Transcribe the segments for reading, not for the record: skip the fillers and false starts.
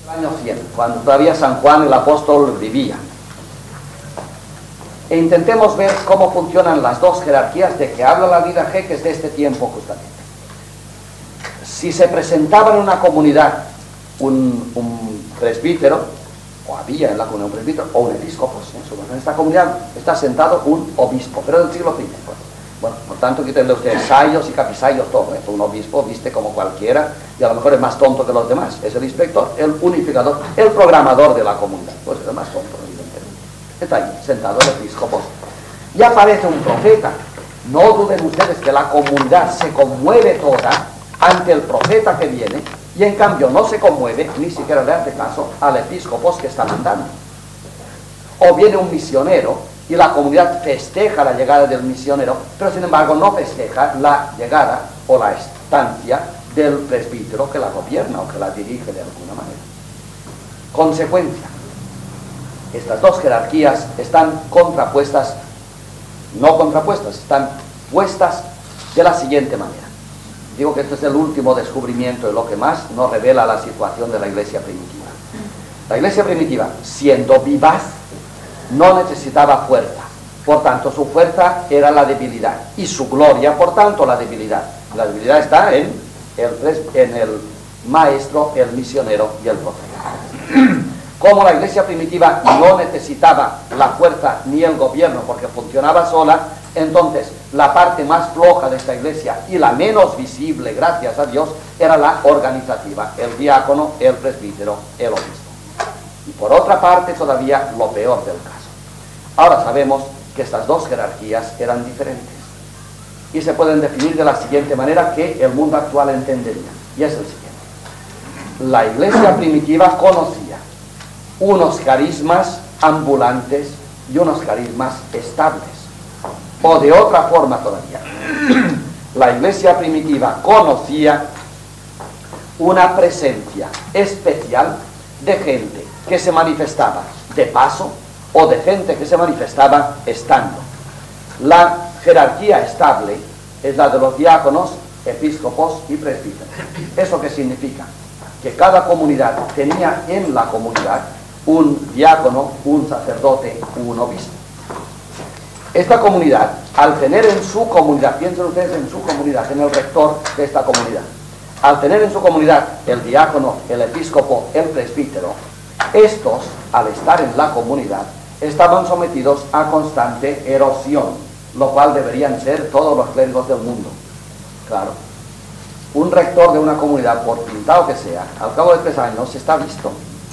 Año 100, cuando todavía San Juan el apóstol vivía. E intentemos ver cómo funcionan las dos jerarquías de que habla la vida G, que es de este tiempo justamente. Si se presentaba en una comunidad un presbítero, o había en la comunidad un presbítero, o un episcopo, en esta comunidad está sentado un obispo, pero del siglo I. Bueno, por tanto, quítenle ustedes sayos y capisayos, todo. Un obispo viste como cualquiera y a lo mejor es más tonto que los demás. Es el inspector, el unificador, el programador de la comunidad. Pues es el más tonto, evidentemente. Está ahí, sentado el episcopo. Y aparece un profeta. No duden ustedes que la comunidad se conmueve toda ante el profeta que viene y en cambio no se conmueve, ni siquiera le hace caso al episcopo que está mandando. O viene un misionero y la comunidad festeja la llegada del misionero, pero sin embargo no festeja la llegada o la estancia del presbítero que la gobierna o que la dirige de alguna manera. Consecuencia, estas dos jerarquías están contrapuestas, no contrapuestas, están puestas de la siguiente manera. Digo que este es el último descubrimiento de lo que más nos revela la situación de la iglesia primitiva. La iglesia primitiva, siendo vivaz, no necesitaba fuerza, por tanto su fuerza era la debilidad y su gloria, por tanto, la debilidad. La debilidad está en el maestro, el misionero y el profeta. Como la iglesia primitiva no necesitaba la fuerza ni el gobierno porque funcionaba sola, entonces la parte más floja de esta iglesia y la menos visible, gracias a Dios, era la organizativa, el diácono, el presbítero, el obispo. Y por otra parte todavía lo peor del caso. Ahora sabemos que estas dos jerarquías eran diferentes y se pueden definir de la siguiente manera que el mundo actual entendería, y es el siguiente. La iglesia primitiva conocía unos carismas ambulantes y unos carismas estables, o de otra forma todavía. La iglesia primitiva conocía una presencia especial de gente que se manifestaba de paso o de gente que se manifestaba estando. La jerarquía estable es la de los diáconos, episcopos y presbíteros. ¿Eso qué significa? Que cada comunidad tenía en la comunidad un diácono, un sacerdote, un obispo. Esta comunidad, al tener en su comunidad, piensen ustedes en su comunidad, en el rector de esta comunidad, al tener en su comunidad el diácono, el episcopo, el presbítero, estos, al estar en la comunidad, estaban sometidos a constante erosión, lo cual deberían ser todos los clérigos del mundo. Claro, un rector de una comunidad, por pintado que sea, al cabo de 3 años está visto,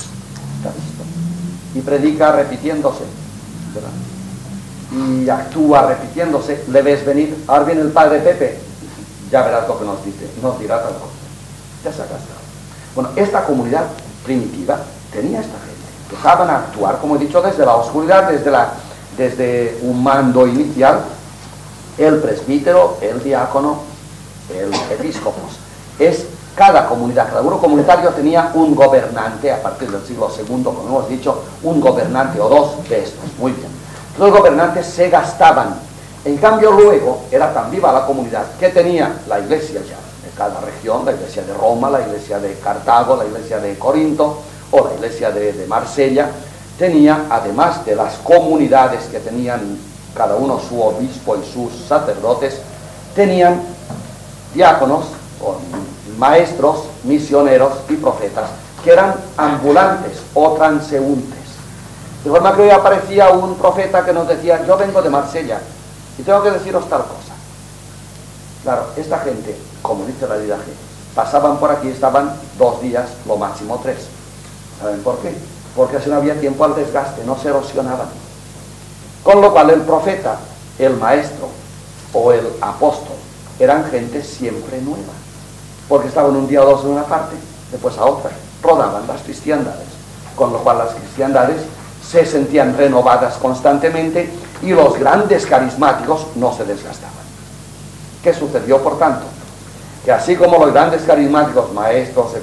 y predica repitiéndose, ¿verdad? Y actúa repitiéndose. Le ves venir, ahora viene el padre Pepe, ya verás lo que nos dice, nos dirá tal cosa, ya se ha gastado. Bueno, esta comunidad primitiva tenía esta gente, empezaban a actuar, como he dicho, desde la oscuridad, desde un mando inicial, el presbítero, el diácono, el episcopo. Es cada comunidad, cada grupo comunitario tenía un gobernante, a partir del siglo II, como hemos dicho, un gobernante o dos de estos. Muy bien. Los gobernantes se gastaban. En cambio, luego era tan viva la comunidad que tenía la iglesia ya de cada región, la iglesia de Roma, la iglesia de Cartago, la iglesia de Corinto o la iglesia de Marsella. Tenía, además de las comunidades que tenían cada uno su obispo y sus sacerdotes, tenían diáconos o maestros, misioneros y profetas que eran ambulantes o transeúntes. De forma que hoy aparecía un profeta que nos decía: yo vengo de Marsella y tengo que deciros tal cosa. Claro, esta gente, como dice la vida, pasaban por aquí, estaban 2 días, lo máximo 3. ¿Saben por qué? Porque así no había tiempo al desgaste, no se erosionaban. Con lo cual el profeta, el maestro o el apóstol eran gente siempre nueva, porque estaban un día o 2 en una parte, después a otra, rodaban las cristiandades, con lo cual las cristiandades se sentían renovadas constantemente y los grandes carismáticos no se desgastaban. ¿Qué sucedió, por tanto? Que así como los grandes carismáticos, maestros,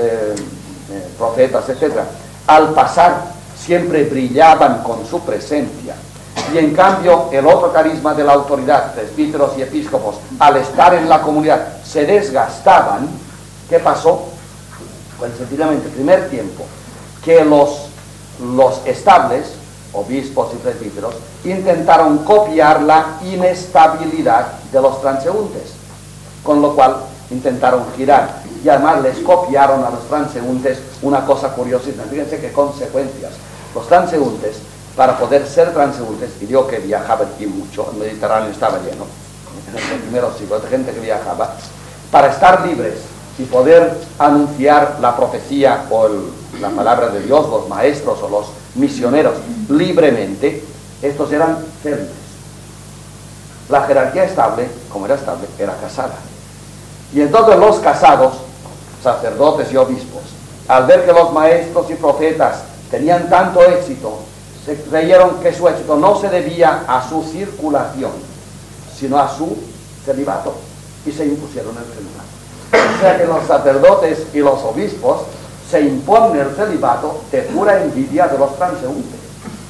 profetas, etc., al pasar siempre brillaban con su presencia, y en cambio el otro carisma de la autoridad, presbíteros y episcopos, al estar en la comunidad se desgastaban, ¿qué pasó? Pues sencillamente, primer tiempo, que los estables, obispos y presbíteros, intentaron copiar la inestabilidad de los transeúntes, con lo cual intentaron girar, y además les copiaron a los transeúntes una cosa curiosísima. Fíjense qué consecuencias. Los transeúntes, para poder ser transeúntes, y digo que viajaban y mucho, el Mediterráneo estaba lleno en los primeros siglos de gente que viajaba, para estar libres y poder anunciar la profecía o la palabra de Dios, los maestros o los misioneros libremente, estos eran célibes. La jerarquía estable, como era estable, era casada. Y entonces los casados, sacerdotes y obispos, al ver que los maestros y profetas tenían tanto éxito, se creyeron que su éxito no se debía a su circulación, sino a su celibato, y se impusieron el celibato. O sea que los sacerdotes y los obispos se imponen el celibato de pura envidia de los transeúntes,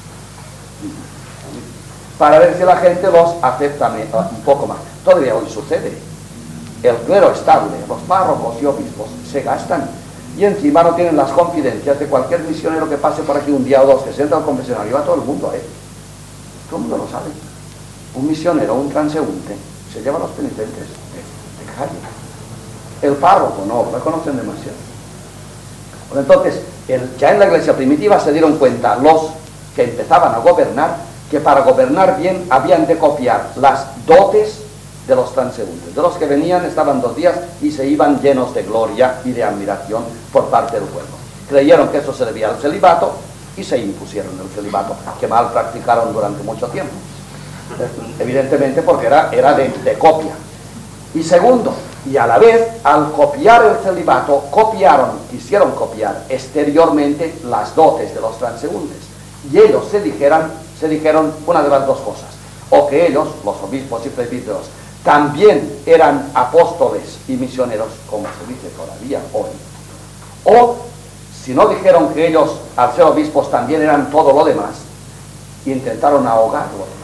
para ver si la gente los acepta un poco más. Todavía hoy sucede. El clero estable, los párrocos y obispos se gastan, y encima no tienen las confidencias de cualquier misionero que pase por aquí un día o dos, que se entra al confesionario, va todo el mundo, todo el mundo lo sabe. Un misionero, un transeúnte, se lleva a los penitentes de calle. El párroco no, lo conocen demasiado. Pues entonces, ya en la iglesia primitiva se dieron cuenta los que empezaban a gobernar, que para gobernar bien habían de copiar las dotes de los transeúntes. De los que venían, estaban 2 días y se iban llenos de gloria y de admiración por parte del pueblo. Creyeron que eso se debía al celibato y se impusieron el celibato, que mal practicaron durante mucho tiempo. Evidentemente porque era de copia. Y segundo, y a la vez, al copiar el celibato, quisieron copiar exteriormente las dotes de los transeúntes. Y ellos se dijeron una de las dos cosas: o que ellos, los obispos y presbíteros, también eran apóstoles y misioneros, como se dice todavía hoy, o si no dijeron que ellos, al ser obispos, también eran todo lo demás, intentaron ahogar lo demás.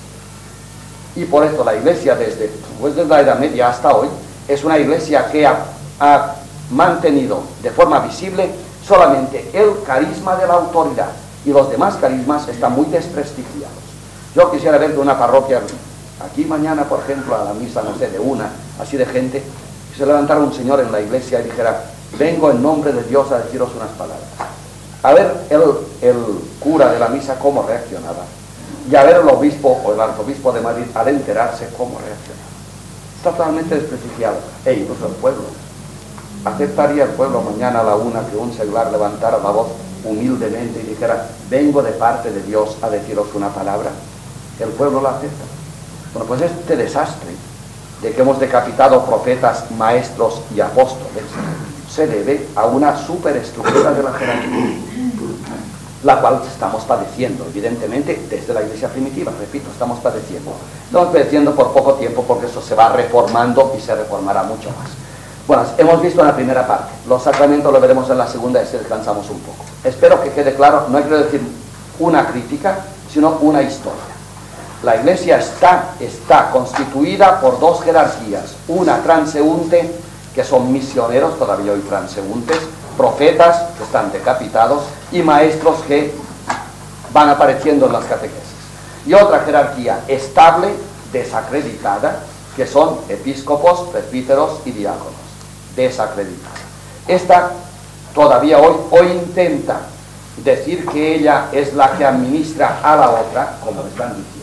Y por esto la iglesia, desde la Edad Media hasta hoy, es una iglesia que ha mantenido de forma visible solamente el carisma de la autoridad, y los demás carismas están muy desprestigiados. Yo quisiera ver de una parroquia aquí mañana, por ejemplo, a la misa, no sé, de una, así de gente, que se levantara un señor en la iglesia y dijera: vengo en nombre de Dios a deciros unas palabras. A ver el cura de la misa cómo reaccionaba, y a ver el obispo o el arzobispo de Madrid, al enterarse, cómo reaccionaba. Totalmente desprestigiado. E incluso el pueblo. ¿Aceptaría el pueblo mañana a la una que un seglar levantara la voz humildemente y dijera: vengo de parte de Dios a deciros una palabra? ¿El pueblo lo acepta? Bueno, pues este desastre de que hemos decapitado profetas, maestros y apóstoles se debe a una superestructura de la jerarquía, la cual estamos padeciendo, evidentemente, desde la iglesia primitiva. Repito, estamos padeciendo por poco tiempo, porque eso se va reformando y se reformará mucho más. Bueno, hemos visto en la primera parte. Los sacramentos lo veremos en la segunda y si descansamos un poco. Espero que quede claro, no quiero decir una crítica, sino una historia. La iglesia está constituida por 2 jerarquías: una transeúnte, que son misioneros, todavía hoy transeúntes, profetas, que están decapitados, y maestros que van apareciendo en las catequesis. Y otra jerarquía estable, desacreditada, que son episcopos, presbíteros y diáconos. Desacreditada. Esta todavía hoy intenta decir que ella es la que administra a la otra, como están diciendo.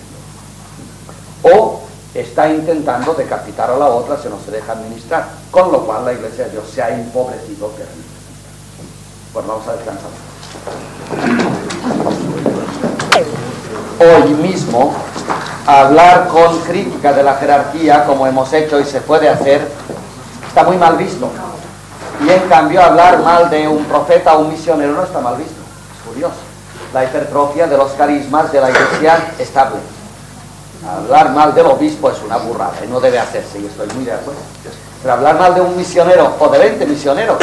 O está intentando decapitar a la otra si no se deja administrar, con lo cual la iglesia de Dios se ha empobrecido terriblemente. Pues vamos a descansar. Hoy mismo, hablar con crítica de la jerarquía, como hemos hecho y se puede hacer, está muy mal visto. Y en cambio hablar mal de un profeta o un misionero no está mal visto. Es curioso. La hipertrofia de los carismas de la iglesia estable. Hablar mal del obispo es una burrada y no debe hacerse, y estoy muy de acuerdo. Pero hablar mal de un misionero o de 20 misioneros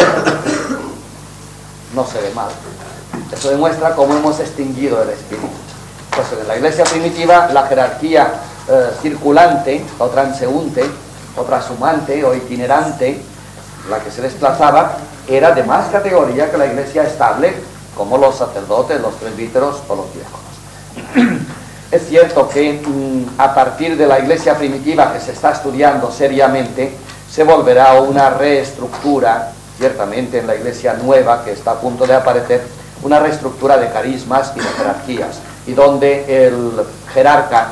no se ve mal. Eso demuestra cómo hemos extinguido el espíritu. Pues en la iglesia primitiva, la jerarquía circulante o transeúnte o trashumante o itinerante, la que se desplazaba, era de más categoría que la iglesia estable, como los sacerdotes, los presbíteros o los diáconos. Es cierto que a partir de la iglesia primitiva que se está estudiando seriamente, se volverá a una reestructura, ciertamente en la iglesia nueva que está a punto de aparecer, una reestructura de carismas y de jerarquías, y donde el jerarca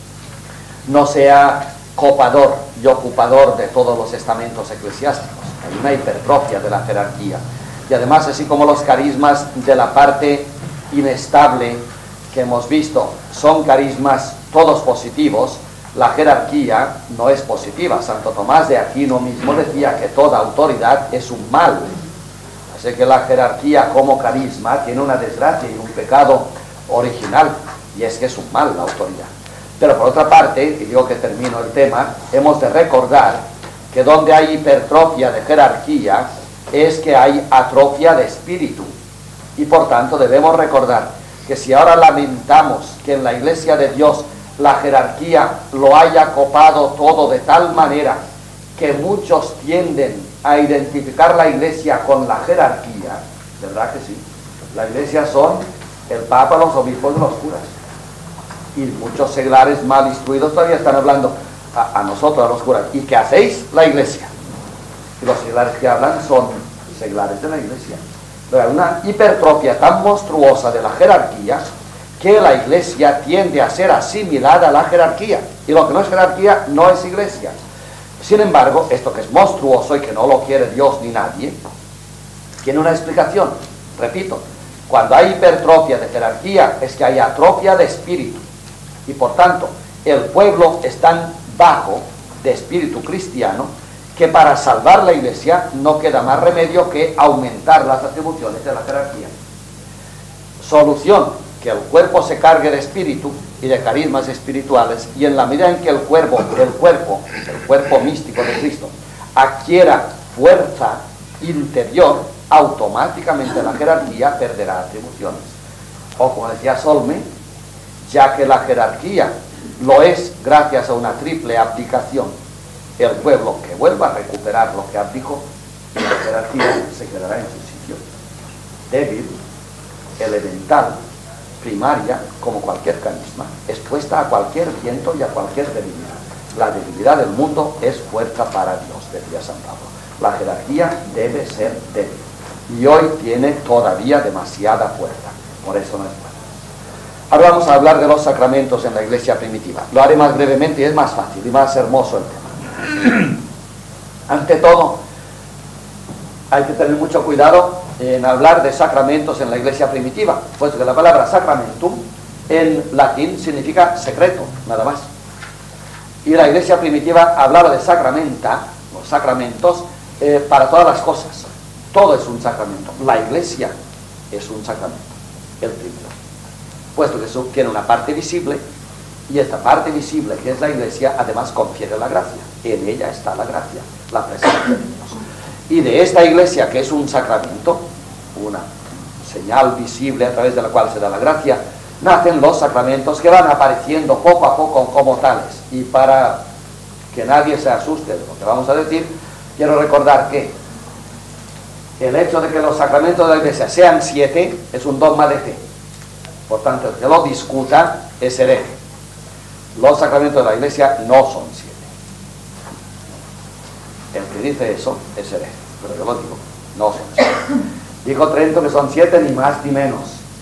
no sea copador y ocupador de todos los estamentos eclesiásticos. Hay una hipertrofia de la jerarquía. Y además, así como los carismas de la parte inestable que hemos visto son carismas todos positivos, la jerarquía no es positiva. Santo Tomás de Aquino mismo decía que toda autoridad es un mal. Así que la jerarquía como carisma tiene una desgracia y un pecado original, y es que es un mal la autoridad. Pero por otra parte, y digo que termino el tema, hemos de recordar que donde hay hipertrofia de jerarquía es que hay atrofia de espíritu, y por tanto debemos recordar que si ahora lamentamos que en la iglesia de Dios la jerarquía lo haya copado todo de tal manera que muchos tienden a identificar la iglesia con la jerarquía, ¿verdad que sí? La iglesia son el Papa, los obispos, los curas. Y muchos seglares mal instruidos todavía están hablando a nosotros, a los curas. ¿Y qué hacéis? La iglesia. Y los seglares que hablan son seglares de la iglesia. Pero hay una hipertrofia tan monstruosa de la jerarquía que la iglesia tiende a ser asimilada a la jerarquía. Y lo que no es jerarquía no es iglesia. Sin embargo, esto que es monstruoso y que no lo quiere Dios ni nadie, tiene una explicación. Repito, cuando hay hipertrofia de jerarquía es que hay atrofia de espíritu. Y por tanto, el pueblo es tan bajo de espíritu cristiano que para salvar la iglesia no queda más remedio que aumentar las atribuciones de la jerarquía. Solución: que el cuerpo se cargue de espíritu y de carismas espirituales, y en la medida en que el cuerpo místico de Cristo adquiera fuerza interior, automáticamente la jerarquía perderá atribuciones. O como decía Solme, ya que la jerarquía lo es gracias a una triple abdicación, el pueblo que vuelva a recuperar lo que abdicó, y la jerarquía se quedará en su sitio. Débil, elemental, primaria, como cualquier carisma, expuesta a cualquier viento y a cualquier debilidad. La debilidad del mundo es fuerza para Dios, decía San Pablo. La jerarquía debe ser débil, y hoy tiene todavía demasiada fuerza, por eso no es buena. Ahora vamos a hablar de los sacramentos en la iglesia primitiva. Lo haré más brevemente y es más fácil y más hermoso el tema. Ante todo, hay que tener mucho cuidado en hablar de sacramentos en la iglesia primitiva, puesto que la palabra sacramentum en latín significa secreto, nada más. Y la iglesia primitiva hablaba de sacramenta, los sacramentos, para todas las cosas. Todo es un sacramento. La iglesia es un sacramento, el primero. Puesto que eso tiene una parte visible, y esta parte visible que es la iglesia, además confiere la gracia. En ella está la gracia, la presencia de Dios. Y de esta iglesia, que es un sacramento, una señal visible a través de la cual se da la gracia, nacen los sacramentos que van apareciendo poco a poco como tales. Y para que nadie se asuste de lo que vamos a decir, quiero recordar que el hecho de que los sacramentos de la iglesia sean 7 es un dogma de fe. Por tanto, el que lo discuta es hereje. Los sacramentos de la iglesia no son 7. El que dice eso es hereje, pero yo lo digo, no son 7. Dijo Trento que son 7, ni más ni menos.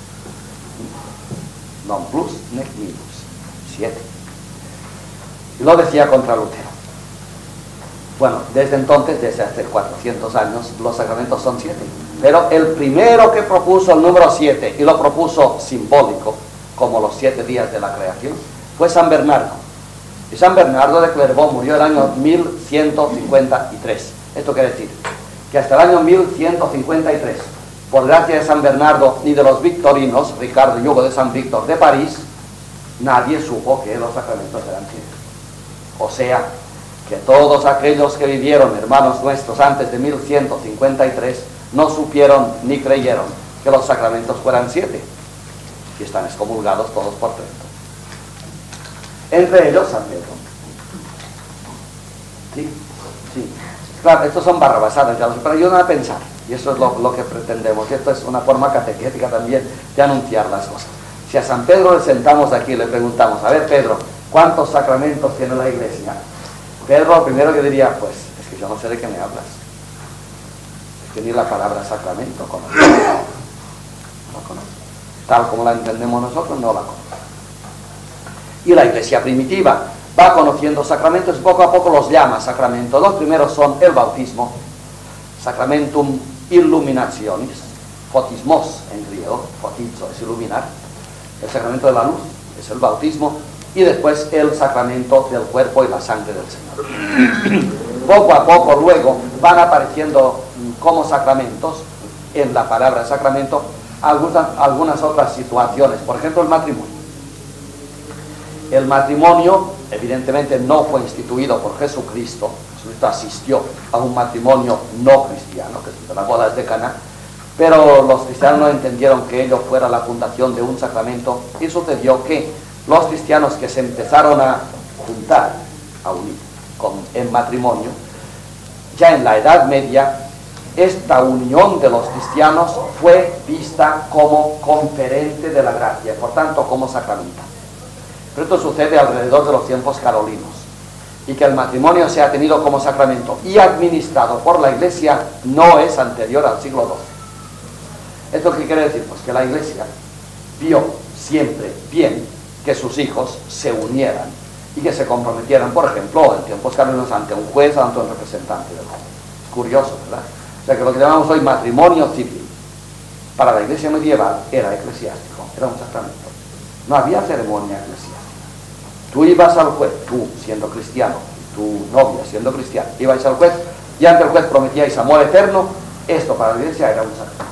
Non plus nec minus. 7. Y lo decía contra Lutero. Bueno, desde entonces, desde hace 400 años, los sacramentos son 7. Pero el primero que propuso el número 7, y lo propuso simbólico, como los 7 días de la creación, fue San Bernardo. Y San Bernardo de Clairvaux murió el año 1153. Esto quiere decir que hasta el año 1153, por gracia de San Bernardo y de los victorinos, Ricardo y Hugo de San Víctor de París, nadie supo que los sacramentos eran 7. O sea, que todos aquellos que vivieron, hermanos nuestros, antes de 1153, no supieron ni creyeron que los sacramentos fueran 7, y están excomulgados todos por Trento. Entre ellos San Pedro. Sí, sí. Claro, estos son barrabasadas, ya los, pero ayudan a pensar. Y eso es lo que pretendemos. Y esto es una forma catequética también de anunciar las cosas. Si a San Pedro le sentamos aquí y le preguntamos, a ver Pedro, ¿cuántos sacramentos tiene la Iglesia? Pedro lo primero que diría, pues, es que yo no sé de qué me hablas. Es que ni la palabra sacramento conozco. No la conozco. Tal como la entendemos nosotros, no la conozco. Y la Iglesia primitiva va conociendo sacramentos y poco a poco los llama sacramentos. Los primeros son el bautismo, sacramentum illuminationis, fotismos en griego, fotizo es iluminar, el sacramento de la luz es el bautismo, y después el sacramento del cuerpo y la sangre del Señor. Poco a poco luego van apareciendo como sacramentos, en la palabra sacramento, algunas otras situaciones, por ejemplo el matrimonio. El matrimonio evidentemente no fue instituido por Jesucristo. Jesucristo asistió a un matrimonio no cristiano, que es de las bodas de Caná, pero los cristianos no entendieron que ello fuera la fundación de un sacramento, y sucedió que los cristianos que se empezaron a juntar, a unir en matrimonio, ya en la Edad Media, esta unión de los cristianos fue vista como conferente de la gracia, por tanto como sacramental. Pero esto sucede alrededor de los tiempos carolinos, y que el matrimonio sea tenido como sacramento y administrado por la Iglesia no es anterior al siglo XII. ¿Esto qué quiere decir? Pues que la Iglesia vio siempre bien que sus hijos se unieran y que se comprometieran, por ejemplo, en tiempos carolinos, ante un juez o ante un representante del juez. Es curioso, ¿verdad? O sea que lo que llamamos hoy matrimonio civil, para la Iglesia medieval era eclesiástico, era un sacramento. No había ceremonia eclesiástica. Tú ibas al juez, tú siendo cristiano, y tu novia siendo cristiana, ibais al juez y ante el juez prometíais amor eterno. Esto para la Iglesia era un sacramento.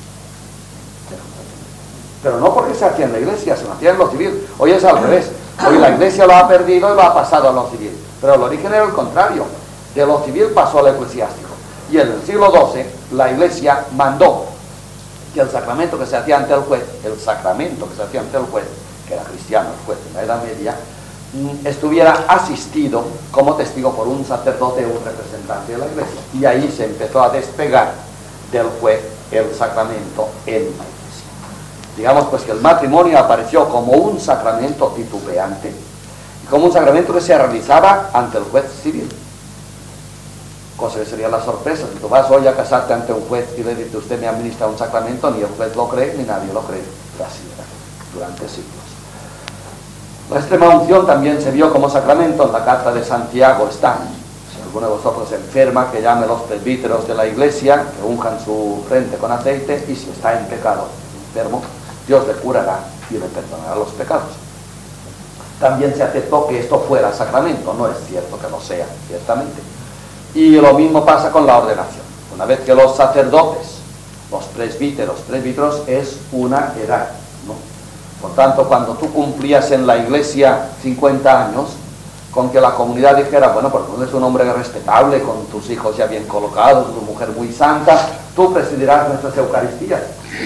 Pero no porque se hacía en la Iglesia, se hacía en lo civil. Hoy es al revés. Hoy la Iglesia lo ha perdido y lo ha pasado a lo civil. Pero el origen era el contrario. De lo civil pasó al eclesiástico. Y en el siglo XII la Iglesia mandó que el sacramento que se hacía ante el juez, que era cristiano el juez en la Edad Media, estuviera asistido como testigo por un sacerdote o un representante de la Iglesia. Y ahí se empezó a despegar del juez el sacramento en la Iglesia. Digamos pues que el matrimonio apareció como un sacramento titubeante y como un sacramento que se realizaba ante el juez civil. Cosa que sería la sorpresa, si tú vas hoy a casarte ante un juez y le dices, usted me administra un sacramento, ni el juez lo cree, ni nadie lo cree. Así era, durante siglos. La extrema unción también se vio como sacramento. En la carta de Santiago está, si alguno de vosotros se enferma, que llame a los presbíteros de la Iglesia, que unjan su frente con aceite, y si está en pecado, enfermo, Dios le curará y le perdonará los pecados. También se aceptó que esto fuera sacramento, no es cierto que lo sea, ciertamente. Y lo mismo pasa con la ordenación. Una vez que los sacerdotes, los presbíteros es una edad, ¿no? Por tanto, cuando tú cumplías en la Iglesia 50 años, con que la comunidad dijera, bueno, porque tú eres un hombre respetable, con tus hijos ya bien colocados, tu mujer muy santa, tú presidirás nuestras Eucaristías.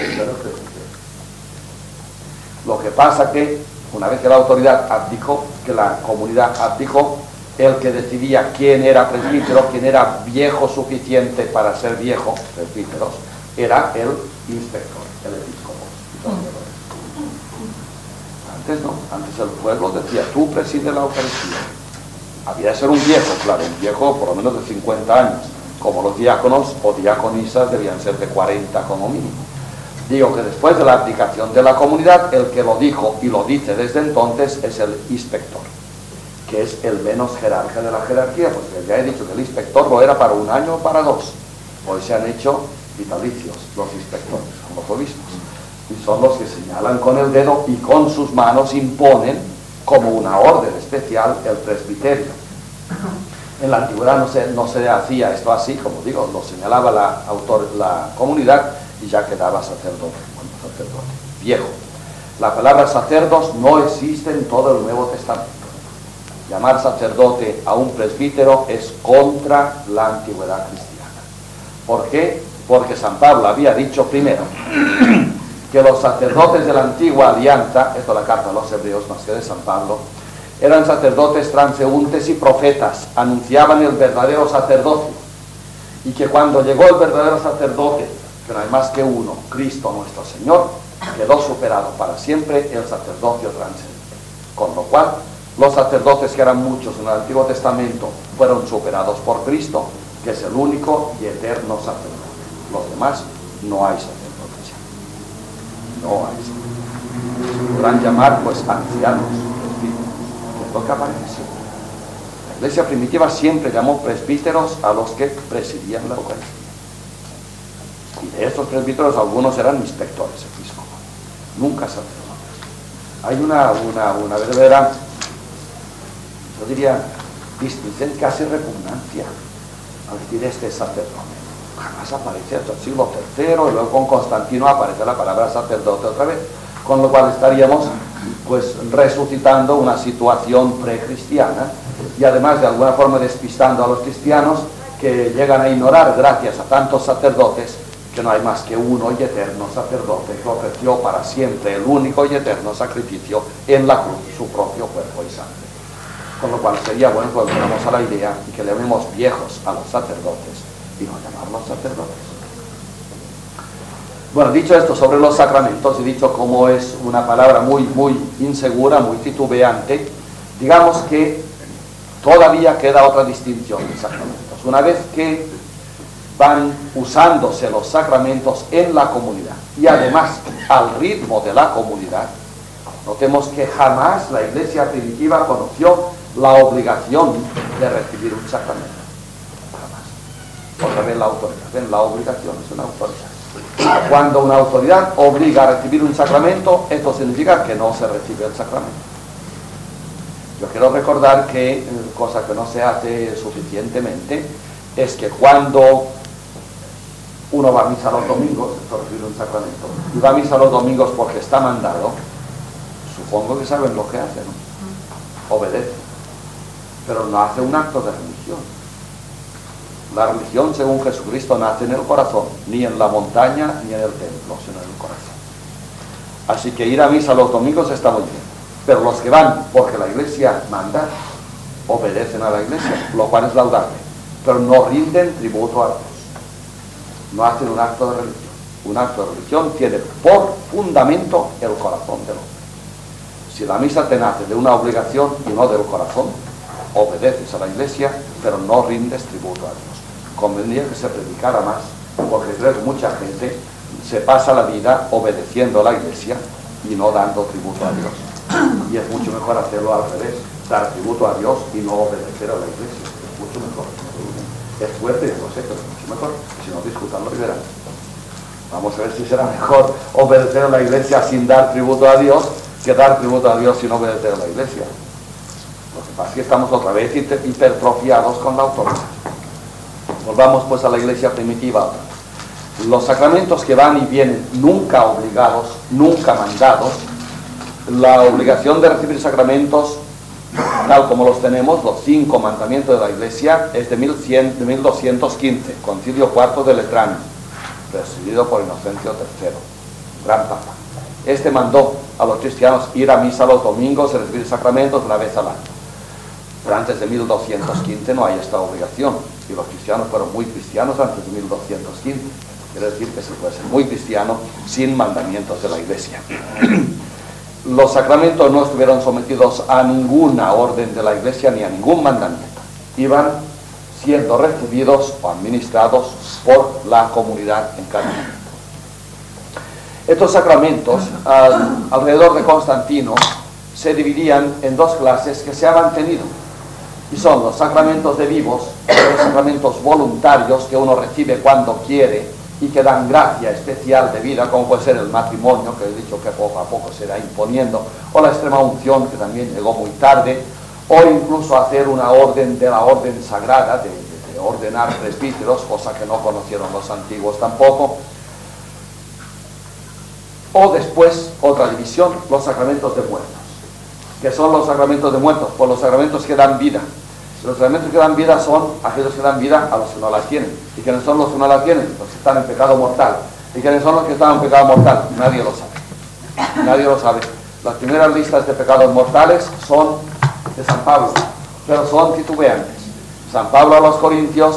Lo que pasa que, una vez que la autoridad abdicó, que la comunidad abdicó, el que decidía quién era presbítero, quién era viejo suficiente para ser viejo, presbíteros, era el inspector, el episcopo. Antes no, antes el pueblo decía, tú presides la Eucaristía. Había de ser un viejo, claro, un viejo por lo menos de 50 años, como los diáconos o diaconisas debían ser de 40 como mínimo. Digo que después de la abdicación de la comunidad, el que lo dijo y lo dice desde entonces es el inspector, que es el menos jerarca de la jerarquía, porque ya he dicho que el inspector lo era para un año o para dos. Hoy se han hecho vitalicios los inspectores, como los obispos, y son los que señalan con el dedo y con sus manos imponen como una orden especial el presbiterio. En la antigüedad no se hacía esto así, como digo, lo señalaba la comunidad y ya quedaba sacerdote, bueno, sacerdote viejo. La palabra sacerdos no existe en todo el Nuevo Testamento. Llamar sacerdote a un presbítero es contra la antigüedad cristiana. ¿Por qué? Porque San Pablo había dicho primero que los sacerdotes de la antigua alianza, esto es la carta a los hebreos más que de San Pablo, eran sacerdotes transeúntes y profetas, anunciaban el verdadero sacerdocio y que cuando llegó el verdadero sacerdote, que no hay más que uno, Cristo nuestro Señor, quedó superado para siempre el sacerdocio transcendente. Con lo cual, los sacerdotes, que eran muchos en el Antiguo Testamento, fueron superados por Cristo, que es el único y eterno sacerdote. Los demás, no hay sacerdotes ya. No hay sacerdotes. Se podrán llamar, pues, ancianos, presbíteros, que es lo que aparece siempre. La Iglesia primitiva siempre llamó presbíteros a los que presidían la Eucaristía. Y de estos presbíteros algunos eran inspectores episcopales, nunca sacerdotes. Hay una verdadera, yo diría, distinción, casi repugnancia al decir este sacerdote. Jamás aparece hasta el siglo III, y luego con Constantino aparece la palabra sacerdote otra vez, con lo cual estaríamos pues resucitando una situación precristiana y además de alguna forma despistando a los cristianos, que llegan a ignorar, gracias a tantos sacerdotes, que no hay más que uno y eterno sacerdote que ofreció para siempre el único y eterno sacrificio en la cruz, su propio cuerpo y sangre. Con lo cual sería bueno que volviéramos a la idea y que le llamemos viejos a los sacerdotes y no llamarlos sacerdotes. Bueno, dicho esto sobre los sacramentos, y dicho cómo es una palabra muy insegura, muy titubeante, digamos que todavía queda otra distinción de sacramentos. Una vez que van usándose los sacramentos en la comunidad y además al ritmo de la comunidad, notemos que jamás la Iglesia primitiva conoció la obligación de recibir un sacramento. Jamás. Otra vez la autoridad. ¿Ven? La obligación es una autoridad. Cuando una autoridad obliga a recibir un sacramento, esto significa que no se recibe el sacramento. Yo quiero recordar que, cosa que no se hace suficientemente, es que cuando uno va a misa los domingos, esto recibe un sacramento, y va a misa los domingos porque está mandado, supongo que saben lo que hace, ¿no? Obedece, pero no hace un acto de religión. La religión, según Jesucristo, nace en el corazón, ni en la montaña ni en el templo, sino en el corazón. Así que ir a misa los domingos está muy bien, pero los que van porque la Iglesia manda, obedecen a la Iglesia, lo cual es laudable, pero no rinden tributo a Dios. No hacen un acto de religión. Un acto de religión tiene por fundamento el corazón del hombre. Si la misa te nace de una obligación y no del corazón, obedeces a la Iglesia, pero no rindes tributo a Dios. Convendría que se predicara más, porque creo que mucha gente se pasa la vida obedeciendo a la Iglesia y no dando tributo a Dios. Y es mucho mejor hacerlo al revés, dar tributo a Dios y no obedecer a la Iglesia. Es mucho mejor. Es fuerte, no sé, pero es mucho mejor. Si no, discutanlo y verán. Vamos a ver si será mejor obedecer a la Iglesia sin dar tributo a Dios que dar tributo a Dios sin obedecer a la Iglesia. Lo que pasa es que estamos otra vez hipertrofiados con la autoridad. Volvamos pues a la Iglesia primitiva. Los sacramentos que van y vienen, nunca obligados, nunca mandados. La obligación de recibir sacramentos, tal como los tenemos, los 5 mandamientos de la Iglesia, es de 1215, Concilio IV de Letrán, presidido por Inocencio III, gran papa. Este mandó a los cristianos ir a misa los domingos y recibir sacramentos una vez al año. Pero antes de 1215 no hay esta obligación, y los cristianos fueron muy cristianos antes de 1215. Quiere decir que se puede ser muy cristiano sin mandamientos de la Iglesia. Los sacramentos no estuvieron sometidos a ninguna orden de la Iglesia ni a ningún mandamiento. Iban siendo recibidos o administrados por la comunidad en cada momento. Estos sacramentos, alrededor de Constantino, se dividían en 2 clases que se han mantenido. Y son los sacramentos de vivos, los sacramentos voluntarios que uno recibe cuando quiere y que dan gracia especial de vida, como puede ser el matrimonio, que he dicho que poco a poco se irá imponiendo, o la extrema unción, que también llegó muy tarde, o incluso hacer una orden de la orden sagrada, de ordenar presbíteros, cosa que no conocieron los antiguos tampoco. O después, otra división, los sacramentos de muertos. ¿Qué son los sacramentos de muertos? Pues los sacramentos que dan vida. Los sacramentos que dan vida son aquellos que dan vida a los que no la tienen. ¿Y quiénes son los que no la tienen? Los que están en pecado mortal. ¿Y quiénes son los que están en pecado mortal? Nadie lo sabe. Nadie lo sabe. Las primeras listas de pecados mortales son de San Pablo, pero son titubeantes. San Pablo a los Corintios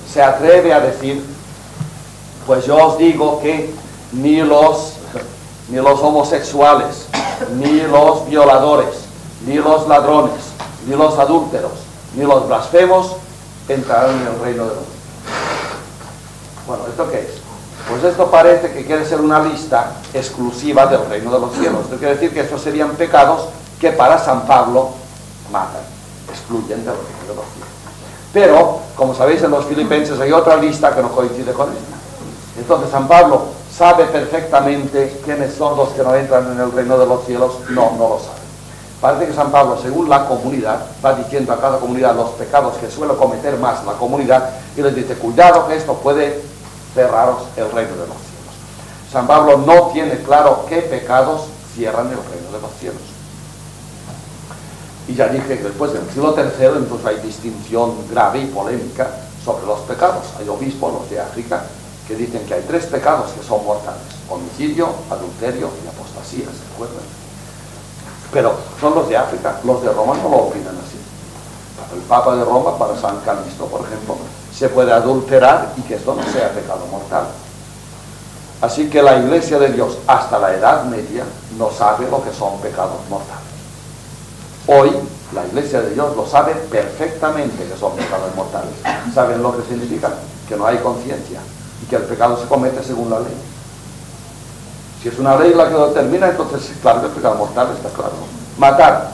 se atreve a decir, pues yo os digo que ni los homosexuales, ni los violadores, ni los ladrones, ni los adúlteros, ni los blasfemos entrarán en el reino de los cielos? Bueno, ¿esto qué es? Pues esto parece que quiere ser una lista exclusiva del reino de los cielos. Esto quiere decir que estos serían pecados que para San Pablo matan, excluyen del reino de los cielos. Pero, como sabéis, en los Filipenses hay otra lista que no coincide con esta. Entonces San Pablo sabe perfectamente quiénes son los que no entran en el reino de los cielos. No lo sabe. Parece que San Pablo, según la comunidad, va diciendo a cada comunidad los pecados que suele cometer más la comunidad y les dice, cuidado que esto puede cerraros el reino de los cielos. San Pablo no tiene claro qué pecados cierran el reino de los cielos. Y ya dije que después del siglo III entonces hay distinción grave y polémica sobre los pecados. Hay obispos, los de África, que dicen que hay 3 pecados que son mortales: homicidio, adulterio y apostasía, ¿se acuerdan? Pero son los de África, los de Roma no lo opinan así. Para el Papa de Roma, para San Calixto, por ejemplo, se puede adulterar y que esto no sea pecado mortal. Así que la Iglesia de Dios hasta la Edad Media no sabe lo que son pecados mortales. Hoy la Iglesia de Dios lo sabe perfectamente que son pecados mortales. ¿Saben lo que significa? Que no hay conciencia y que el pecado se comete según la ley. Si es una ley la que lo determina, entonces claro que el pecado mortal está claro. Matar.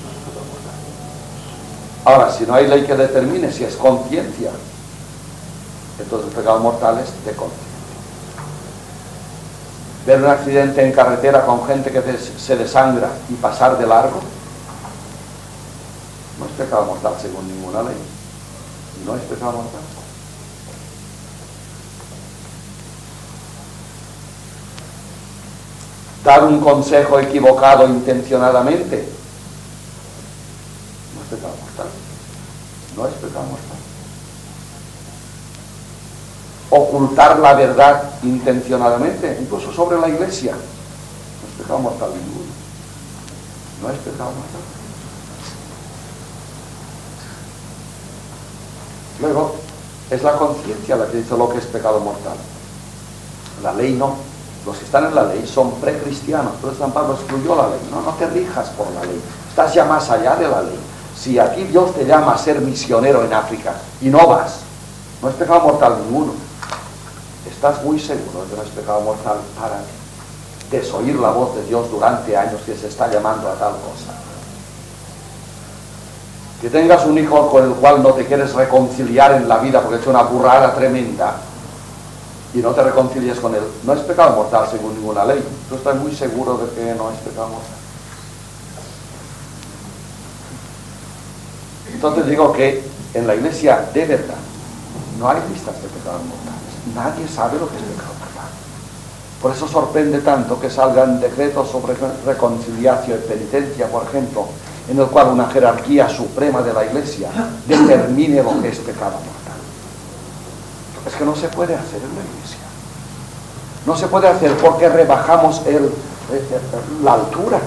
Ahora, si no hay ley que determine si es conciencia, entonces el pecado mortal es de conciencia. Ver un accidente en carretera con gente que se desangra y pasar de largo no es pecado mortal según ninguna ley. No es pecado mortal. Dar un consejo equivocado intencionadamente no es pecado mortal. No es pecado mortal. Ocultar la verdad intencionadamente, incluso sobre la Iglesia, no es pecado mortal ninguno. No es pecado mortal. Luego, es la conciencia la que dice lo que es pecado mortal. La ley no. Los que están en la ley son precristianos. Por eso San Pablo excluyó la ley. No te rijas por la ley. Estás ya más allá de la ley. Si aquí Dios te llama a ser misionero en África y no vas, no es pecado mortal ninguno. Estás muy seguro de que no es pecado mortal para desoír la voz de Dios durante años que se está llamando a tal cosa. Que tengas un hijo con el cual no te quieres reconciliar en la vida porque ha hecho una burrada tremenda y no te reconcilies con él, no es pecado mortal según ninguna ley. Tú estás muy seguro de que no es pecado mortal. Entonces digo que en la Iglesia de verdad no hay listas de pecados mortales. Nadie sabe lo que es pecado mortal. Por eso sorprende tanto que salgan decretos sobre reconciliación y penitencia, por ejemplo, en el cual una jerarquía suprema de la Iglesia determine lo que es pecado mortal. Es que no se puede hacer en la Iglesia. No se puede hacer porque rebajamos la altura.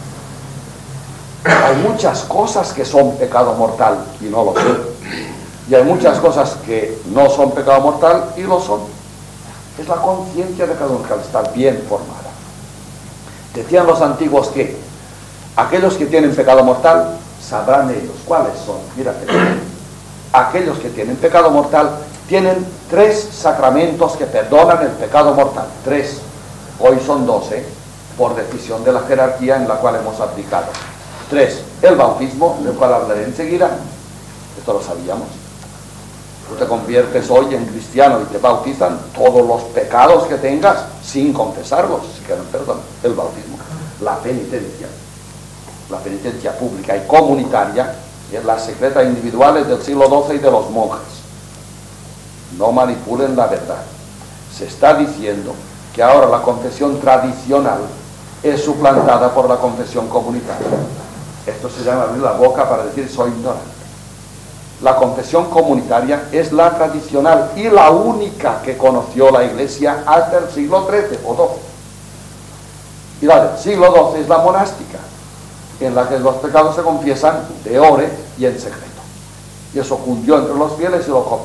Hay muchas cosas que son pecado mortal y no lo son. Y hay muchas cosas que no son pecado mortal y lo son. Es la conciencia de cada uno que está bien formada. Decían los antiguos que aquellos que tienen pecado mortal sabrán ellos cuáles son. Mírate. Aquellos que tienen pecado mortal tienen 3 sacramentos que perdonan el pecado mortal. 3. Hoy son 12, por decisión de la jerarquía en la cual hemos aplicado. 3. El bautismo, del cual hablaré enseguida. Esto lo sabíamos. Tú te conviertes hoy en cristiano y te bautizan, todos los pecados que tengas, sin confesarlos, si quieren perdón. El bautismo. La penitencia pública y comunitaria, es la secreta individuales del siglo XII y de los monjes. No manipulen la verdad. Se está diciendo que ahora la confesión tradicional es suplantada por la confesión comunitaria. Esto se llama abrir la boca para decir soy ignorante. La confesión comunitaria es la tradicional y la única que conoció la Iglesia hasta el siglo XIII o XII. Y la del siglo XII es la monástica, en la que los pecados se confiesan de ore y en secreto. Y eso cundió entre los fieles y lo copiaron.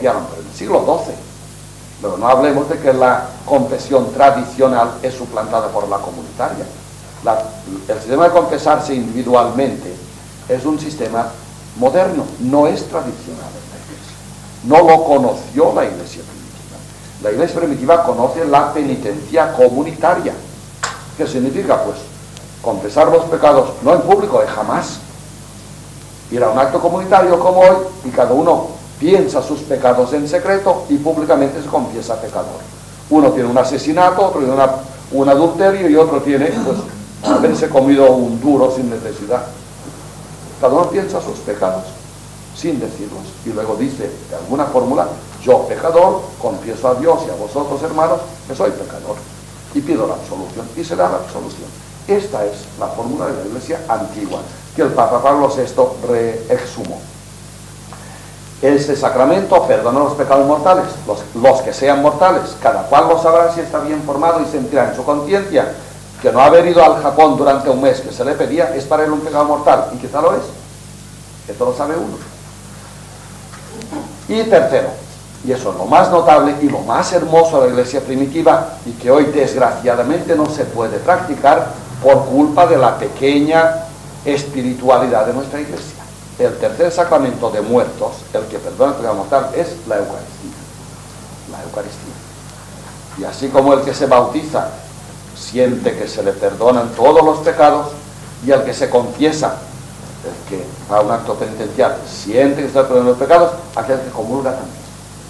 siglo XII. Pero no hablemos de que la confesión tradicional es suplantada por la comunitaria. El sistema de confesarse individualmente es un sistema moderno, no es tradicional en la Iglesia. No lo conoció la Iglesia primitiva. La Iglesia primitiva conoce la penitencia comunitaria. ¿Qué significa? Pues confesar los pecados, no en público, jamás. Ir a un acto comunitario como hoy y cada uno piensa sus pecados en secreto y públicamente se confiesa pecador. Uno tiene un asesinato, otro tiene un adulterio y otro tiene, pues, haberse comido un duro sin necesidad. Cada uno piensa sus pecados sin decirlos y luego dice de alguna fórmula: yo pecador confieso a Dios y a vosotros, hermanos, que soy pecador y pido la absolución, y se da la absolución. Esta es la fórmula de la Iglesia antigua que el Papa Pablo VI reexhumó. Ese sacramento perdona los pecados mortales, los que sean mortales. Cada cual lo sabrá si está bien formado y sentirá en su conciencia que no haber ido al Japón durante un mes que se le pedía es para él un pecado mortal, y quizá lo es. Esto lo sabe uno. Y tercero, y eso es lo más notable y lo más hermoso de la Iglesia primitiva, y que hoy desgraciadamente no se puede practicar por culpa de la pequeña espiritualidad de nuestra Iglesia. El tercer sacramento de muertos, el que perdona el pecado mortal, es la Eucaristía. La Eucaristía. Y así como el que se bautiza siente que se le perdonan todos los pecados, y el que se confiesa, el que va a un acto penitencial, siente que se le perdonan los pecados, aquel que comulga también.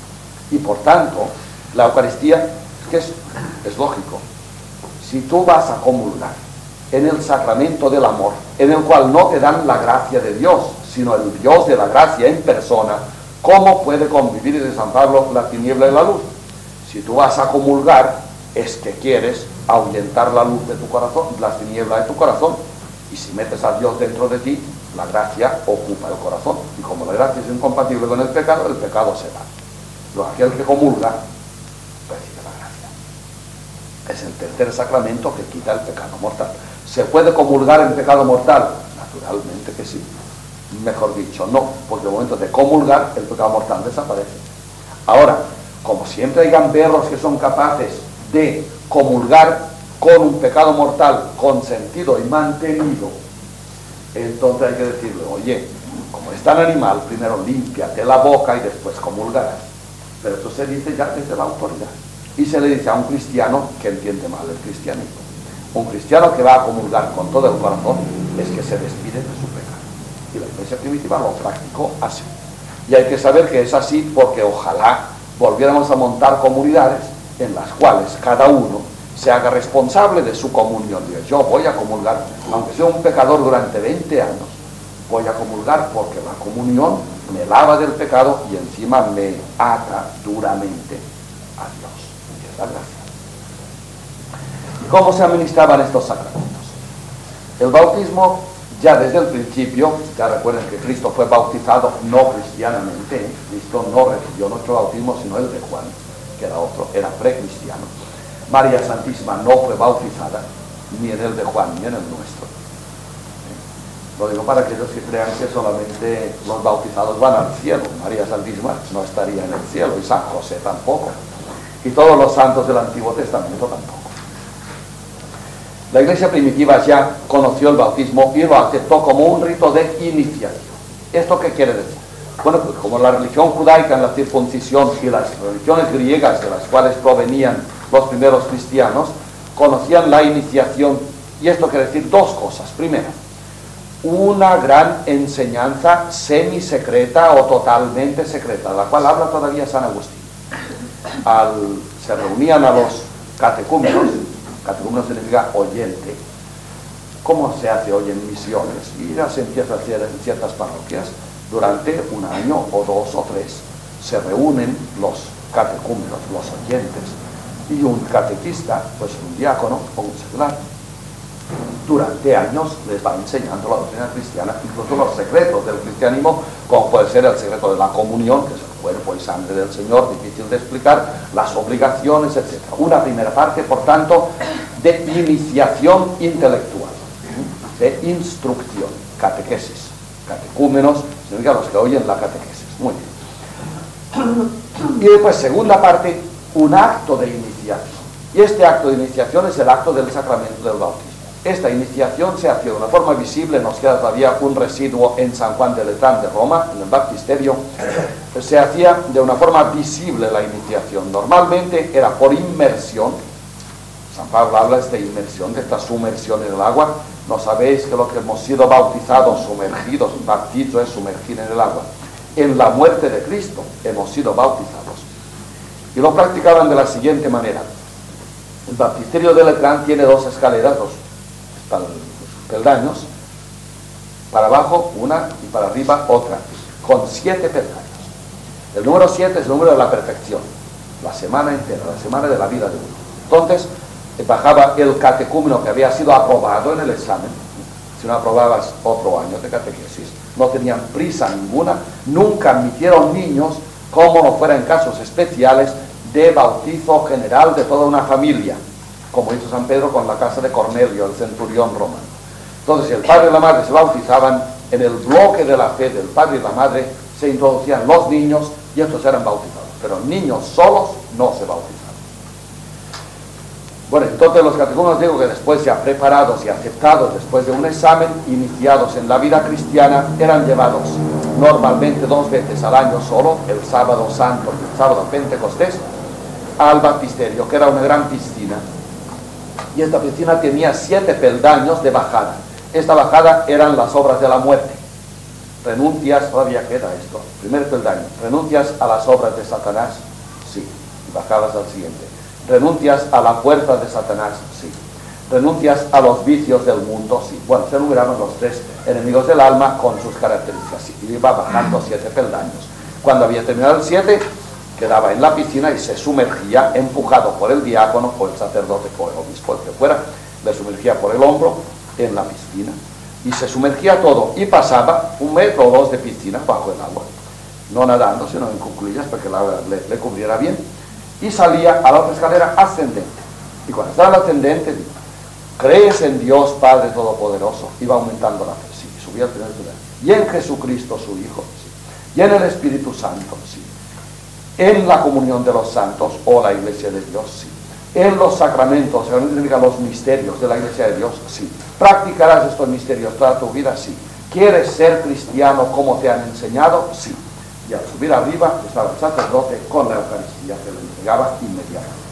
Y por tanto, la Eucaristía, que es lógico, si tú vas a comulgar en el sacramento del amor, en el cual no te dan la gracia de Dios, sino el Dios de la gracia en persona, ¿cómo puede convivir, y de San Pablo, la tiniebla y la luz? Si tú vas a comulgar, es que quieres ahuyentar la luz de tu corazón, la tiniebla de tu corazón, y si metes a Dios dentro de ti, la gracia ocupa el corazón, y como la gracia es incompatible con el pecado se va. Pero aquel que comulga recibe la gracia. Es el tercer sacramento que quita el pecado mortal. ¿Se puede comulgar en pecado mortal? Naturalmente que sí. Mejor dicho, no, porque en el momento de comulgar el pecado mortal desaparece. Ahora, como siempre hay gamberros que son capaces de comulgar con un pecado mortal consentido y mantenido, entonces hay que decirle: oye, como es tan animal, primero límpiate la boca y después comulgarás. Pero esto se dice ya desde la autoridad, y se le dice a un cristiano que entiende mal el cristianismo. Un cristiano que va a comulgar con todo el corazón es que se despide de su pecado, y la Iglesia primitiva lo practicó así. Y hay que saber que es así porque ojalá volviéramos a montar comunidades en las cuales cada uno se haga responsable de su comunión. Digo, yo voy a comulgar, aunque sea un pecador durante 20 años, voy a comulgar porque la comunión me lava del pecado y encima me ata duramente a Dios, que es la gracia. ¿Y cómo se administraban estos sacramentos? El bautismo, ya desde el principio, ya recuerden que Cristo fue bautizado no cristianamente, Cristo no recibió nuestro bautismo sino el de Juan, que era otro, era precristiano. María Santísima no fue bautizada ni en el de Juan ni en el nuestro. Lo digo para aquellos que crean que solamente los bautizados van al cielo. María Santísima no estaría en el cielo, y San José tampoco, y todos los santos del Antiguo Testamento tampoco. La Iglesia primitiva ya conoció el bautismo y lo aceptó como un rito de iniciación. ¿Esto qué quiere decir? Bueno, pues como la religión judaica en la circuncisión y las religiones griegas de las cuales provenían los primeros cristianos, conocían la iniciación, y esto quiere decir dos cosas. Primero, una gran enseñanza semisecreta o totalmente secreta, de la cual habla todavía San Agustín. Se reunían a los catecúmenos. Catecúmeno significa oyente. ¿Cómo se hace hoy en misiones? Ir a ciertas parroquias durante un año o 2 o 3. Se reúnen los catecúmenos, los oyentes, y un catequista, pues un diácono o un seglar, durante años les va enseñando la doctrina cristiana, incluso los secretos del cristianismo, como puede ser el secreto de la comunión, que es el cuerpo y sangre del Señor, difícil de explicar, las obligaciones, etc. Una primera parte, por tanto, de iniciación intelectual, de instrucción, catequesis. Catecúmenos significa los que oyen la catequesis. Muy bien. Y después, segunda parte, un acto de iniciación. Y este acto de iniciación es el acto del sacramento del bautismo. Esta iniciación se hacía de una forma visible, nos queda todavía un residuo en San Juan de Letrán de Roma, en el baptisterio. Se hacía de una forma visible la iniciación. Normalmente era por inmersión. San Pablo habla de esta inmersión, de esta sumersión en el agua. No sabéis que lo que hemos sido bautizados, sumergidos, bautizo es sumergir en el agua. En la muerte de Cristo hemos sido bautizados. Y lo practicaban de la siguiente manera. El baptisterio de Letrán tiene dos escaleras, dos peldaños, para abajo una y para arriba otra, con 7 peldaños. El número 7 es el número de la perfección, la semana entera, la semana de la vida de uno. Entonces, bajaba el catecúmeno que había sido aprobado en el examen. Si no aprobabas otro año de catequesis, no tenían prisa ninguna, nunca admitieron niños, como no fuera en casos especiales, de bautizo general de toda una familia, como hizo San Pedro con la casa de Cornelio, el centurión romano. Entonces, si el padre y la madre se bautizaban, en el bloque de la fe del padre y la madre se introducían los niños y estos eran bautizados, pero niños solos no se bautizaban. Bueno, entonces los catecúmenos, digo que después ya preparados y aceptados después de un examen, iniciados en la vida cristiana, eran llevados normalmente 2 veces al año solo, el sábado santo y el sábado Pentecostés, al baptisterio, que era una gran piscina. Y esta piscina tenía 7 peldaños de bajada. Esta bajada eran las obras de la muerte. Renuncias, todavía queda esto, primer peldaño, renuncias a las obras de Satanás, sí, y bajabas al siguiente. Renuncias a la fuerza de Satanás, sí. Renuncias a los vicios del mundo, sí. Bueno, se enumeraron los 3 enemigos del alma con sus características, sí. Y iba bajando 7 peldaños. Cuando había terminado el 7, quedaba en la piscina y se sumergía, empujado por el diácono, por el sacerdote, por el obispo, el que fuera, le sumergía por el hombro en la piscina. Y se sumergía todo y pasaba 1 metro o 2 de piscina bajo el agua. No nadando, sino en cuclillas para que el agua le cubriera bien. Y salía a la otra escalera ascendente. Y cuando estaba en la ascendente, dijo, ¿crees en Dios Padre Todopoderoso? Iba aumentando la fe, sí, subía al primer nivel. Y en Jesucristo su Hijo, sí. Y en el Espíritu Santo, sí. En la comunión de los santos, o la Iglesia de Dios, sí. En los sacramentos, significa los misterios de la Iglesia de Dios, sí. ¿Practicarás estos misterios toda tu vida? Sí. ¿Quieres ser cristiano como te han enseñado? Sí. Y al subir arriba estaba el sacerdote con la Eucaristía que le entregaba inmediatamente.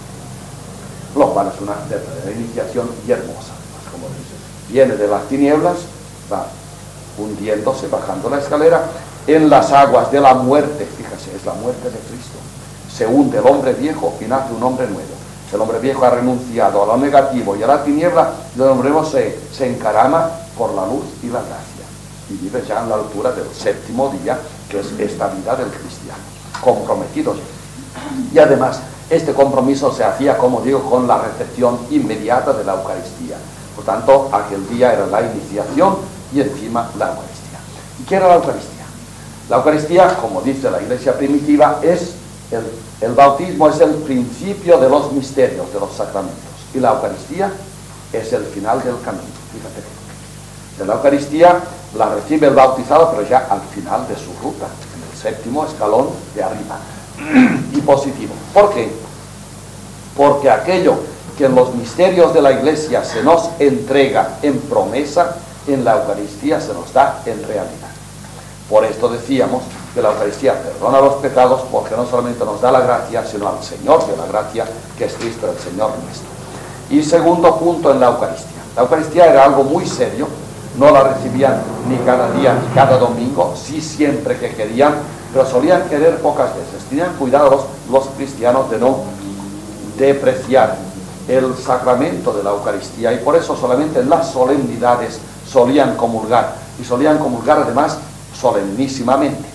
Lo cual es una verdadera iniciación y hermosa. Pues como dice, viene de las tinieblas, va hundiéndose, bajando la escalera, en las aguas de la muerte. Fíjese, es la muerte de Cristo. Se hunde el hombre viejo y nace un hombre nuevo. El hombre viejo ha renunciado a lo negativo y a la tiniebla, y el hombre nuevo se encarama por la luz y la gracia. Y vive ya en la altura del 7º día, que es esta vida del cristiano, comprometidos. Y además, este compromiso se hacía, como digo, con la recepción inmediata de la Eucaristía. Por tanto, aquel día era la iniciación y encima la Eucaristía. ¿Y qué era la Eucaristía? La Eucaristía, como dice la Iglesia primitiva, es el bautismo es el principio de los misterios, de los sacramentos. Y la Eucaristía es el final del camino. Fíjate que de la Eucaristía la recibe el bautizado, pero ya al final de su ruta, en el 7º escalón de arriba, y positivo. ¿Por qué? Porque aquello que en los misterios de la Iglesia se nos entrega en promesa, en la Eucaristía se nos da en realidad. Por esto decíamos que la Eucaristía perdona los pecados, porque no solamente nos da la gracia, sino al Señor de la gracia, que es Cristo el Señor nuestro. Y segundo punto en la Eucaristía. La Eucaristía era algo muy serio. No la recibían ni cada día ni cada domingo, sí siempre que querían, pero solían querer pocas veces. Tenían cuidado los cristianos de no depreciar el sacramento de la Eucaristía, y por eso solamente en las solemnidades solían comulgar, y solían comulgar además solemnísimamente.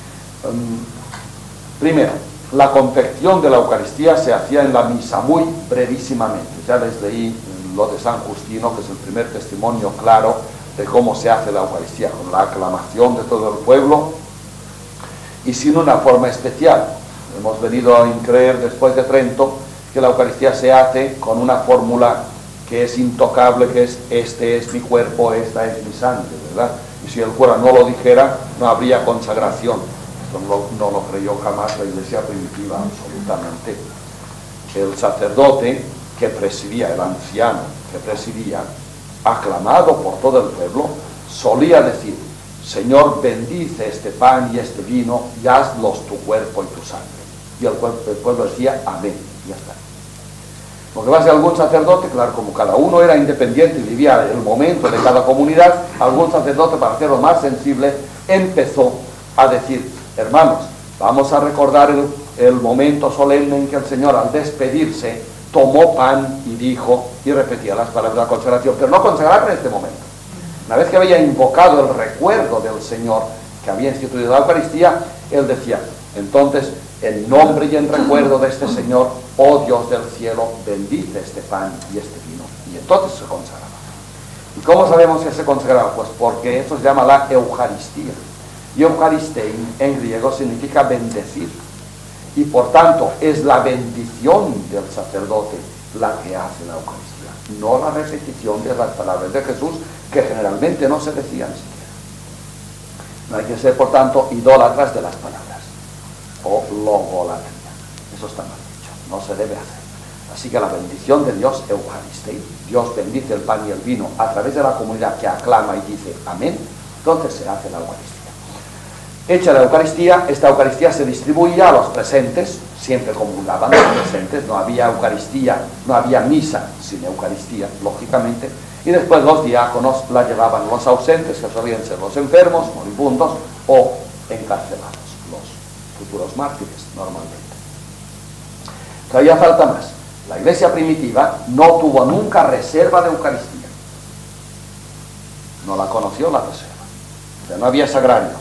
Primero, la confección de la Eucaristía se hacía en la misa muy brevísimamente. Ya les leí lo de San Justino, que es el primer testimonio claro de cómo se hace la Eucaristía, con la aclamación de todo el pueblo y sin una forma especial. Hemos venido a creer después de Trento que la Eucaristía se hace con una fórmula que es intocable, que es: este es mi cuerpo, esta es mi sangre, ¿verdad? Y si el cura no lo dijera, no habría consagración. Esto no lo creyó jamás la iglesia primitiva, absolutamente. El sacerdote que presidía, el anciano que presidía, aclamado por todo el pueblo, solía decir: Señor, bendice este pan y este vino y hazlos tu cuerpo y tu sangre. Y el pueblo decía amén, y ya está. Lo que pasa es que algún sacerdote, claro, como cada uno era independiente y vivía el momento de cada comunidad, algún sacerdote, para hacerlo más sensible, empezó a decir: hermanos, vamos a recordar el momento solemne en que el Señor, al despedirse, tomó pan y dijo, y repetía las palabras de la consagración, pero no consagrar en este momento. Una vez que había invocado el recuerdo del Señor, que había instituido la Eucaristía, él decía: entonces, en nombre y en recuerdo de este Señor, oh Dios del cielo, bendice este pan y este vino. Y entonces se consagraba. ¿Y cómo sabemos que se consagraba? Pues porque eso se llama la Eucaristía. Y Eucharistein en griego significa bendecir. Y por tanto es la bendición del sacerdote la que hace la Eucaristía, no la repetición de las palabras de Jesús, que generalmente no se decían siquiera. No hay que ser, por tanto, idólatras de las palabras, o logolatría. Eso está mal dicho, no se debe hacer. Así que la bendición de Dios, Eucharistein, Dios bendice el pan y el vino a través de la comunidad que aclama y dice amén, entonces se hace la Eucaristía. Hecha la Eucaristía, esta Eucaristía se distribuía a los presentes, siempre comulgaban los presentes, no había Eucaristía, no había misa sin Eucaristía, lógicamente, y después los diáconos la llevaban los ausentes, que solían ser los enfermos, moribundos o encarcelados, los futuros mártires normalmente. Todavía falta más. La iglesia primitiva no tuvo nunca reserva de Eucaristía. No la conoció la reserva. O sea, no había sagrarios.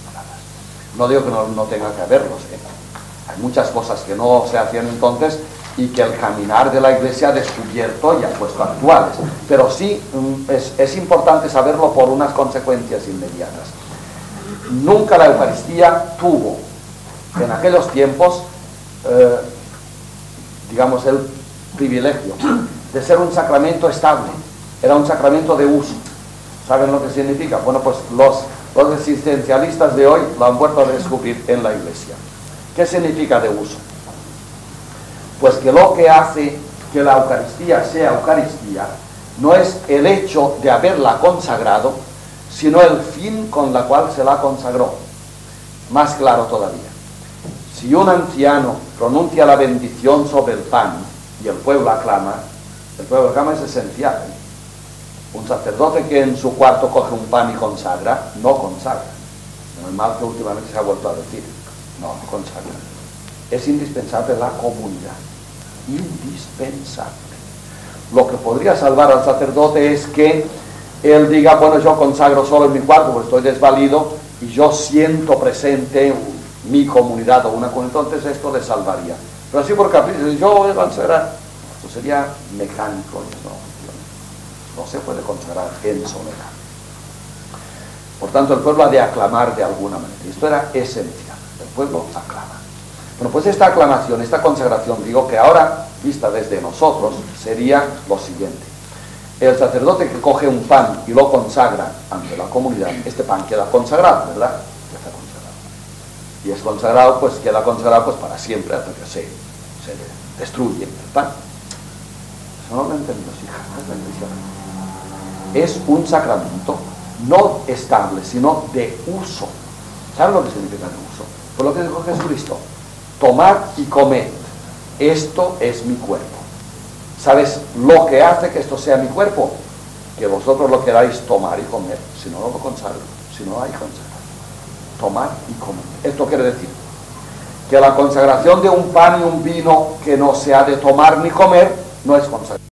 No digo que no tenga que haberlos, hay muchas cosas que no se hacían entonces y que el caminar de la iglesia ha descubierto y ha puesto actuales, pero sí es importante saberlo por unas consecuencias inmediatas. Nunca la Eucaristía tuvo en aquellos tiempos digamos el privilegio de ser un sacramento estable, era un sacramento de uso. ¿Saben lo que significa? Bueno, pues los existencialistas de hoy lo han vuelto a descubrir en la iglesia. ¿Qué significa de uso? Pues que lo que hace que la Eucaristía sea Eucaristía no es el hecho de haberla consagrado, sino el fin con la cual se la consagró. Más claro todavía. Si un anciano pronuncia la bendición sobre el pan y el pueblo aclama es esencial. Un sacerdote que en su cuarto coge un pan y consagra, no consagra. No es mal que últimamente se ha vuelto a decir. No consagra. Es indispensable la comunidad. Indispensable. Lo que podría salvar al sacerdote es que él diga: bueno, yo consagro solo en mi cuarto porque estoy desvalido y yo siento presente mi comunidad o una comunidad. Entonces esto le salvaría. Pero así por capricho, yo voy a consagrar, esto sería mecánico, no se puede consagrar en soledad. Por tanto, el pueblo ha de aclamar de alguna manera. Y esto era esencial. El pueblo aclama. Bueno, pues esta aclamación, esta consagración, digo que ahora, vista desde nosotros, sería lo siguiente. El sacerdote que coge un pan y lo consagra ante la comunidad, este pan queda consagrado, ¿verdad? Queda consagrado. Y es consagrado, pues queda consagrado pues para siempre, hasta que se destruye el pan. Eso no lo entendemos, jamás la iglesia. Es un sacramento no estable, sino de uso. ¿Saben lo que significa de uso? Por lo que dijo Jesucristo: tomad y comed, esto es mi cuerpo. ¿Sabes lo que hace que esto sea mi cuerpo? Que vosotros lo queráis tomar y comer, si no, no lo consagro, si no hay consagración. Tomar y comer. Esto quiere decir que la consagración de un pan y un vino que no se ha de tomar ni comer no es consagración.